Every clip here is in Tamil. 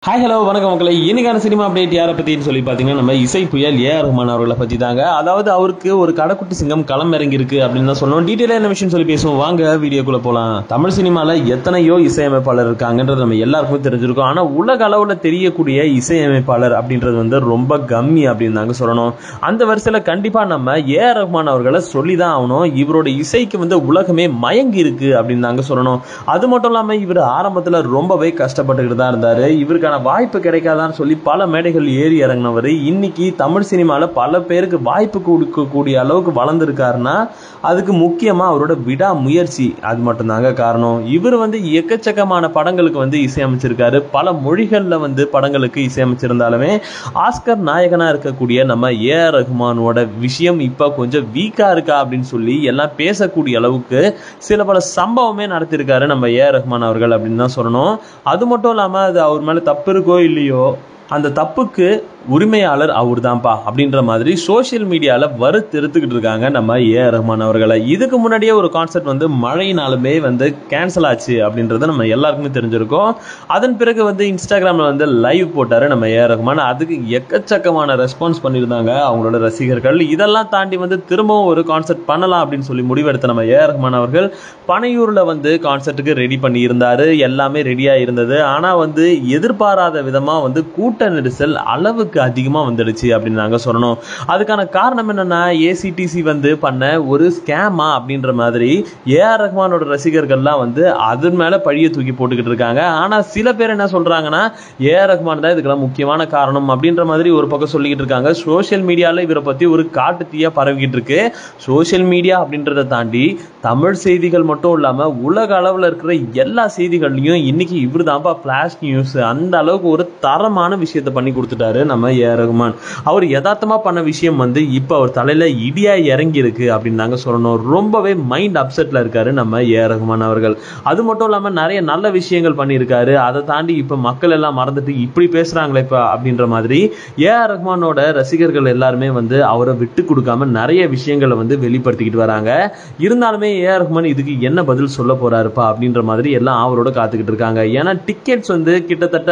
ஹாய் ஹலோ வணக்கம் மக்களை. இன்னைக்கான சினிமா அப்டேட் யாரை பற்றின்னு சொல்லி பார்த்தீங்கன்னா நம்ம இசை புயல் ஏஆர் ரஹ்மான் அவர்களை பற்றி தாங்க. அதாவது அவருக்கு ஒரு கடைக்குட்டி சிங்கம் களம் இறங்கி இருக்கு அப்படின்னு தான் சொல்லணும். டீட்டெயிலாக என்ன விஷயம் சொல்லி பேசுவோம், வாங்க வீடியோக்குள்ளே போகலாம். தமிழ் சினிமாவில் எத்தனையோ இசையமைப்பாளர் இருக்காங்கன்றது நம்ம எல்லாருக்குமே தெரிஞ்சிருக்கோம். ஆனால் உலக அளவில் தெரியக்கூடிய இசையமைப்பாளர் அப்படின்றது வந்து ரொம்ப கம்மி அப்படின்னு தாங்க சொல்லணும். அந்த வரிசையில் கண்டிப்பாக நம்ம ஏஆர் ரஹ்மான் அவர்களை சொல்லி தான் ஆகணும். இவரோட இசைக்கு வந்து உலகமே மயங்கி இருக்கு அப்படின்னு தாங்க சொல்லணும். அது மட்டும் இல்லாமல் இவர் ஆரம்பத்தில் ரொம்பவே கஷ்டப்பட்டுக்கிட்டு தான் இருந்தார். இவருக்கு வாய்ப்பு கிடைக்காதான்னு சொல்லி பல மேடைகள் ஏறி இறங்கினவர் இன்னைக்கு தமிழ் சினிமாவில் பல பேருக்கு வாய்ப்பு கொடுக்கக்கூடிய அளவுக்கு வளர்ந்துருக்காருன்னா அதுக்கு முக்கியமா அவரோட விடாமுயற்சி அது மட்டும்தாங்க காரணம். இவர் வந்து எக்கச்சக்கமான படங்களுக்கு வந்து இசையமைச்சிருக்காரு. பல மொழிகள்ல வந்து படங்களுக்கு இசையமைச்சிருந்தாலுமே ஆஸ்கர் நாயகனா இருக்கக்கூடிய நம்ம ஏஆர் ரஹ்மானோட விஷயம் இப்ப கொஞ்சம் வீக்கா இருக்கா அப்படின்னு சொல்லி எல்லாம் பேசக்கூடிய அளவுக்கு சில பல சம்பவமே நடத்திருக்காரு நம்ம ஏஆர் ரஹ்மான் அவர்கள் அப்படின்னு தான் சொல்லணும். அது மட்டும் இல்லாம அது அவர் மேல தப்பு இருக்கோ இல்லையோ, அந்த தப்புக்கு உரிமையாளர் அவர் தான்ப்பா அப்படின்ற மாதிரி சோசியல் மீடியாவில் வறுத்தெடுத்துக்கிட்டு இருக்காங்க நம்ம ஏஆர் ரஹ்மான் அவர்களை. இதுக்கு முன்னாடியே ஒரு கான்சர்ட் வந்து மழையினாலுமே வந்து கேன்சல் ஆச்சு அப்படின்றது நம்ம எல்லாருக்குமே தெரிஞ்சிருக்கோம். அதன் பிறகு வந்து இன்ஸ்டாகிராமில் வந்து லைவ் போட்டார் நம்ம ஏஆர் ரஹ்மான். அதுக்கு எக்கச்சக்கமான ரெஸ்பான்ஸ் பண்ணியிருந்தாங்க அவங்களோட ரசிகர்கள். இதெல்லாம் தாண்டி வந்து திரும்பவும் ஒரு கான்சர்ட் பண்ணலாம் அப்படின்னு சொல்லி முடிவெடுத்த நம்ம ஏஆர் ரஹ்மான் அவர்கள் பனையூரில் வந்து கான்சர்ட்டுக்கு ரெடி பண்ணி இருந்தார். எல்லாமே ரெடியாக இருந்தது. ஆனால் வந்து எதிர்பாராத விதமாக வந்து கூட்ட நெரிசல் அளவுக்கு அதிகமாக வந்துடுச்சு அப்படின்னு நாங்க சொல்லணும். அதுக்கான காரணம் என்னன்னா, ஏசிடிசி வந்து பண்ண ஒரு ஸ்கேமா அப்படின்ற மாதிரி ஏஆர் ரஹ்மானோட ரசிகர்கள்லாம் வந்து அதன் மேல பழிய தூக்கி போட்டுக்கிட்டு இருக்காங்க. ஆனா சில பேர் என்ன சொல்றாங்கன்னா, ஏஆர் ரஹ்மான் தான் இதுக்கெல்லாம் முக்கியமான காரணம் அப்படின்ற மாதிரி ஒரு பக்கம் சொல்லிக்கிட்டு இருக்காங்க. சோசியல் மீடியால இவரை பத்தி ஒரு காட்டு தீயா பரவிக்கிட்டு இருக்கு. சோசியல் மீடியா அப்படின்றத தாண்டி தமிழ் செய்திகள் மட்டும் இல்லாம உலக அளவில் இருக்கிற எல்லா செய்திகள்லையும் இன்னைக்கு இவர் தான்ப்பா பிளாஷ் நியூஸ். அந்த அளவுக்கு ஒரு தரமான விஷயத்தை பண்ணி கொடுத்துட்டாரு நம்ம ஏஆர் ரஹ்மான். அவர் யதார்த்தமா பண்ண விஷயம் வந்து இப்ப அவர் தலையில இடியா இறங்கி இருக்கு அப்படின்னு தாங்க சொல்லணும். ரொம்பவே மைண்ட் அப்செட்ல இருக்காரு நம்ம ஏஆர் ரஹ்மான் அவர்கள். அது மட்டும் இல்லாம நிறைய நல்ல விஷயங்கள் பண்ணியிருக்காரு. அதை தாண்டி இப்ப மக்கள் எல்லாம் மறந்துட்டு இப்படி பேசுறாங்களே இப்ப அப்படின்ற மாதிரி ஏஆர் ரஹ்மானோட ரசிகர்கள் எல்லாருமே வந்து அவரை விட்டு கொடுக்காம நிறைய விஷயங்களை வந்து வெளிப்படுத்திக்கிட்டு வராங்க. இருந்தாலுமே ஏஆர் ரஹ்மான் இதுக்கு என்ன பதில் சொல்ல போறாருப்பா அப்படின்ற மாதிரி எல்லாம் அவரோட காத்துக்கிட்டு இருக்காங்க. ஏன்னா டிக்கெட்ஸ் வந்து கிட்டத்தட்ட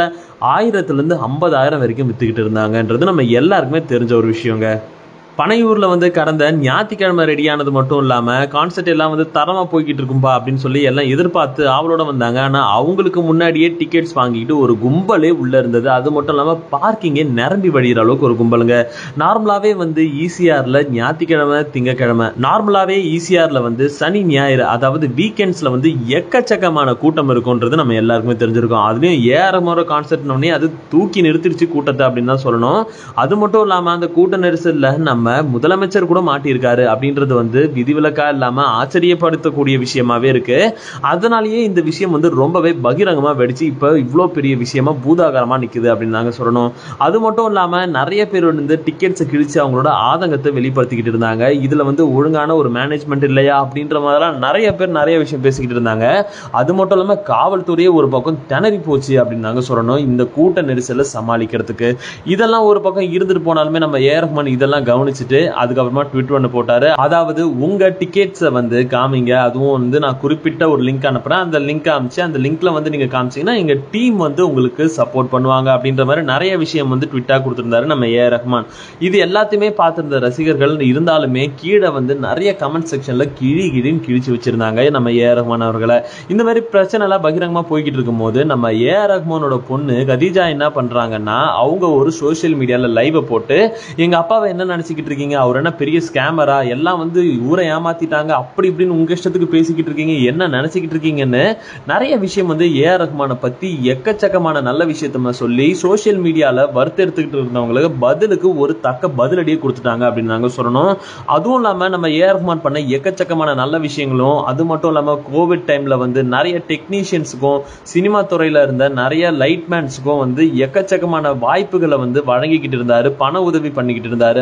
1000-50,000 வரைக்கும் வித்துக்கிட்டு இருந்தாங்கன்றது நம்ம எல்லாருக்குமே தெரிஞ்ச ஒரு விஷயங்க. பனையூர்ல வந்து கடந்த ஞாயிற்றுக்கிழமை ரெடியானது மட்டும் இல்லாம கான்சர்ட் எல்லாம் வந்து தரமா போய்கிட்டு இருக்கும்பா அப்படின்னு சொல்லி எல்லாம் எதிர்பார்த்து அவளோட வந்தாங்க. ஆனா அவங்களுக்கு முன்னாடியே டிக்கெட்ஸ் வாங்கிட்டு ஒரு கும்பலே உள்ள இருந்தது. அது மட்டும் இல்லாம பார்க்கிங்கே நிரம்பி வழிகிற அளவுக்கு ஒரு கும்பலுங்க. நார்மலாவே வந்து ஈசிஆர்ல ஞாயிற்றுக்கிழமை திங்கக்கிழமை, நார்மலாவே ஈசிஆர்ல வந்து சனி ஞாயிறு அதாவது வீக்கெண்ட்ஸ்ல வந்து எக்கச்சக்கமான கூட்டம் இருக்கும்ன்றது நம்ம எல்லாருக்குமே தெரிஞ்சிருக்கோம். அதுலயும் ஏஆர் ரஹ்மான் கான்சர்ட்னோடனே அது தூக்கி நிறுத்திடுச்சு கூட்டத்தை அப்படின்னு தான் சொல்லணும். அது மட்டும் இல்லாம அந்த கூட்ட நெரிசல்ல நம்ம முதலமைச்சர் கூட மாட்டியிருக்காரு அப்படின்றது வந்து விதிவிலக்கா இல்லாம ஆச்சரியப்படுத்தக்கூடிய விஷயமாவே இருக்கு. அதனாலேயே இந்த விஷயம் வந்து ரொம்பவே பகிரங்கமா வெடிச்சு இப்ப இவ்வளோ பெரிய விஷயமா பூதாகரமா நிக்குது அப்படின்னு நாங்க சொல்லணும். அது மட்டும் இல்லாம நிறைய பேர் வந்து டிக்கெட்ஸை கிழிச்சு அவங்களோட ஆதங்கத்தை வெளிப்படுத்திக்கிட்டு இருந்தாங்க. இதுல வந்து ஒழுங்கான ஒரு மேனேஜ்மெண்ட் இல்லையா அப்படின்ற மாதிரிலாம் நிறைய பேர் நிறைய விஷயம் பேசிக்கிட்டு இருந்தாங்க. அது மட்டும் இல்லாம காவல்துறையே ஒரு பக்கம் திணறி போச்சு அப்படின்னு நாங்க சொல்லணும் இந்த கூட்ட நெரிசலை சமாளிக்கிறதுக்கு. இதெல்லாம் ஒரு பக்கம் இருந்துட்டு போனாலுமே நம்ம ஏஆர் ரஹ்மான் இதெல்லாம் கவனிச்சுட்டு அதுக்கப்புறமா ட்விட் ஒன்று போட்டாரு. அதாவது உங்க டிக்கெட்ஸை வந்து காமிங்க, அதுவும் வந்து நான் குறிப்பிட்ட ஒரு லிங்க் அனுப்புறேன், அந்த லிங்க் காமிச்சு அந்த லிங்க்ல வந்து நீங்க காமிச்சீங்கன்னா எங்க டீம் வந்து உங்களுக்கு சப்போர்ட் பண்ணுவாங்க அப்படின்ற மாதிரி நிறைய விஷயம் வந்து ட்விட்டா கொடுத்திருந்தாரு நம்ம ஏஆர் ரஹ்மான். இது எல்லாத்தையுமே பார்த்திருந்த ரசிகர்கள் இருந்தாலுமே கீழே வந்து நிறைய கமெண்ட் செக்ஷன்ல கிழின்னு கிழிச்சு வச்சிருந்தாங்க நம்ம ஏஆர் ரஹ்மான் அவர்களை. இந்த மாதிரி பிரச்சனை எல்லாம் பகிரங்கமா போய்கிட்டு இருக்கும் போது நம்ம ஏஆர் ரஹ்மானோட பொண்ணு கதீஜா என்ன பண்றாங்கன்னா, அவங்க ஒரு சோசியல் மீடியால லைவ் போட்டு எங்க அப்பாவை என்ன நினைச்சுக்கிட்டு இருக்கீங்க, அவர் என்ன பெரிய ஸ்கேமரா, எல்லாம் வந்து ஊரை ஏமாத்திட்டாங்க அப்படி இப்படின்னு உங்க இஷ்டத்துக்கு பேசிக்கிட்டு இருக்கீங்க, என்ன நினைச்சுக்கிட்டு இருக்கீங்கன்னு நிறைய விஷயம் வந்து ஏஆர் ரஹ்மானை பத்தி எக்கச்சக்கமான நல்ல விஷயத்த சொல்லி சோசியல் மீடியால வறுத்தெடுத்துக்கிட்டு இருந்தவங்களுக்கு பதிலுக்கு ஒரு தக்க பதிலடியை கொடுத்துட்டாங்க அப்படின்னு நாங்க சொல்லணும். அதுவும் இல்லாம நம்ம ஏஆர் ரஹ்மான் பண்ண எக்கச்சக்கமான நல்ல விஷயங்களும், அது மட்டும் இல்லாம கோவிட் டைம்ல வந்து நிறைய டெக்னீஷியன்ஸுக்கும் சினிமா துறையில இருந்த நிறைய லைட்மேன்ஸுக்கும் வந்து எக்கச்சக்கமான வாய்ப்புகளை வந்து வழங்கிக்கிட்டு இருந்தாரு, பண உதவி பண்ணிக்கிட்டு இருந்தாரு. அது மட்டும்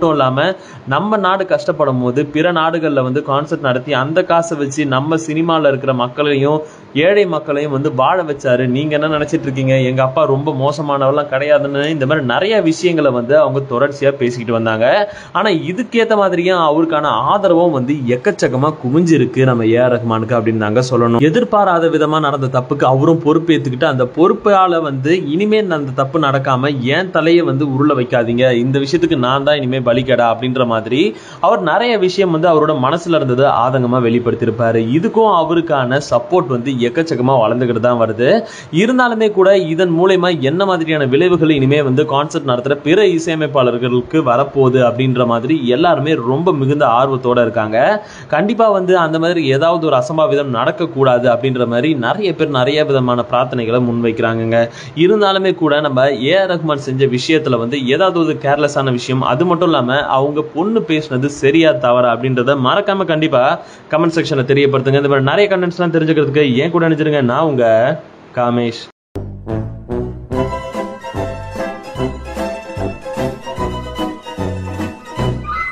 மட்டும் இல்லாம நம்ம நாடு கஷ்டப்படும் போது பிற நாடுகள்ல வந்து கான்சர்ட் நடத்தி அந்த காசை வச்சு நம்ம சினிமால இருக்கிற மக்களையும் ஏழை மக்களையும் வந்து வாழ வச்சாரு. நீங்க என்ன நினைச்சிட்டு இருக்கீங்க, எங்க அப்பா ரொம்ப மோசமானவெல்லாம் கிடையாதுன்னு இந்த மாதிரி நிறைய விஷயங்களை வந்து அவங்க தொடர்ச்சியா பேசிக்கிட்டு வந்தாங்க. ஆனா இதுக்கேத்த மாதிரியும் அவருக்கான ஆதரவும் வந்து எக்கச்சக்கமா குவிஞ்சிருக்கு நம்ம ஏஆர் ரஹ்மானுக்கு அப்படின்னு தாங்க சொல்லணும். எதிர்பாராத விதமா நடந்த தப்புக்கு அவரும் பொறுப்பு ஏத்துக்கிட்டு அந்த பொறுப்பால வந்து இனிமே அந்த தப்பு நடக்காம ஏன் தலையை வந்து உருள வைக்காதீங்க, இந்த விஷயத்துக்கு நான் தான் இனிமே பலிக்கடா அப்படின்ற மாதிரி அவர் நிறைய விஷயம் வந்து அவரோட மனசுல இருந்தது ஆதங்கமா வெளிப்படுத்தியிருப்பாரு. இதுக்கும் அவருக்கான சப்போர்ட் வந்து எக்கச்சக்கமா வளர்ந்துகிட்டு தான் வருது. இருந்தாலுமே கூட இதன் மூலமா என்ன மாதிரியான விளைவுகள் இனிமே வந்து கான்சர்ட் நடத்துற பிற இசையமைப்பாளர்களுக்கு வரப்போகுது அப்படின்ற மாதிரி எல்லாருமே ரொம்ப மிகுந்த ஆர்வத்தோட இருக்காங்க. கண்டிப்பா வந்து அந்த மாதிரி ஏதாவது ஒரு அசம்பாவிதம் நடக்கக்கூடாது அப்படின்ற மாதிரி நிறைய பேர் நிறைய விதமான பிரார்த்தனைகளை முன்வைக்கிறாங்க. இருந்தாலுமே கூட நம்ம ஏஆர் ரஹ்மான் செஞ்ச விஷயத்துல வந்து ஏதாவது ஒரு கேர்லெஸ்ஸான விஷயம், அது மட்டும் இல்லாம அவங்க பொண்ணு பேசினது சரியா தவறா அப்படின்றத மறக்காம கண்டிப்பா கமெண்ட் செக்ஷன்ல தெரியப்படுத்துங்க. இந்த மாதிரி நிறைய கண்டென்ட்ஸ்லாம் தெரிஞ்சுக்கிறதுக்கு ஏன் கூட நினைச்சிருங்க. நான் உங்க காமேஷ்.